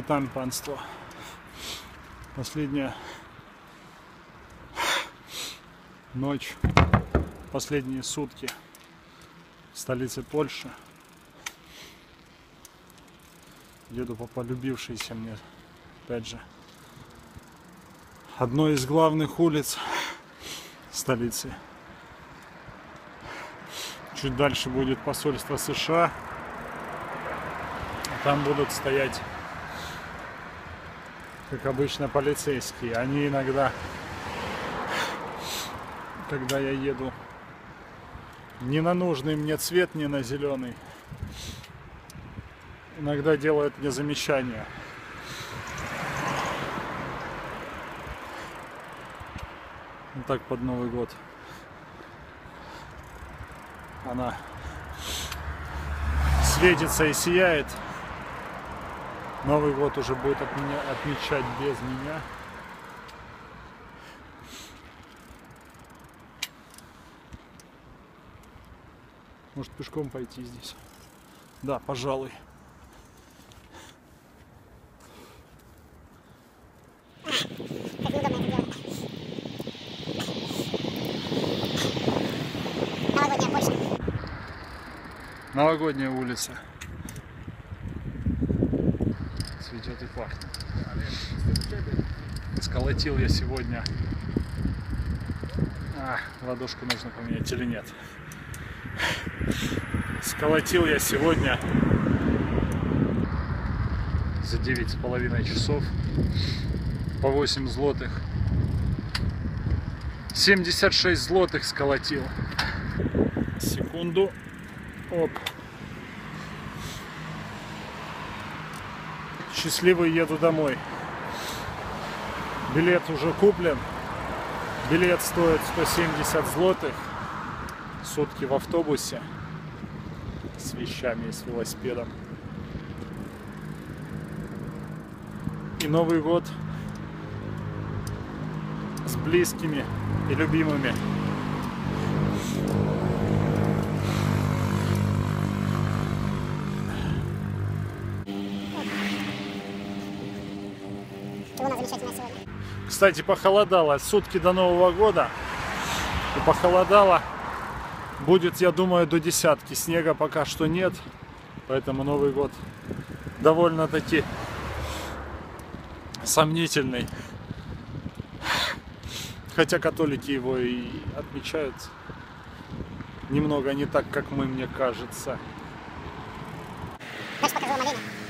Witam Państwo. Последняя ночь, последние сутки в столице Польши. Еду по полюбившейся мне, опять же, одной из главных улиц столицы. Чуть дальше будет посольство США. Там будут стоять, как обычно, полицейские. Они иногда, когда я еду не на нужный мне цвет, не на зеленый, иногда делают мне замечания. Вот так под Новый год она светится и сияет. Новый год уже будет отмечать без меня. Может, пешком пойти здесь? Да, пожалуй. Новогодняя улица. Цветет и пахнет. Сколотил я сегодня. Ладошку нужно поменять или нет? Сколотил я сегодня за 9,5 часов по 8 злотых. 76 злотых сколотил. Секунду. Оп. Счастливый еду домой. Билет уже куплен. Билет стоит 170 злотых. Сутки в автобусе. С вещами и с велосипедом. И Новый год с близкими и любимыми. Кстати, похолодало. Сутки до Нового года. И похолодало. Будет, я думаю, до десятки. Снега пока что нет. Поэтому Новый год довольно-таки сомнительный. Хотя католики его и отмечают немного не так, как мы, мне кажется. Дальше покажу вам оленя.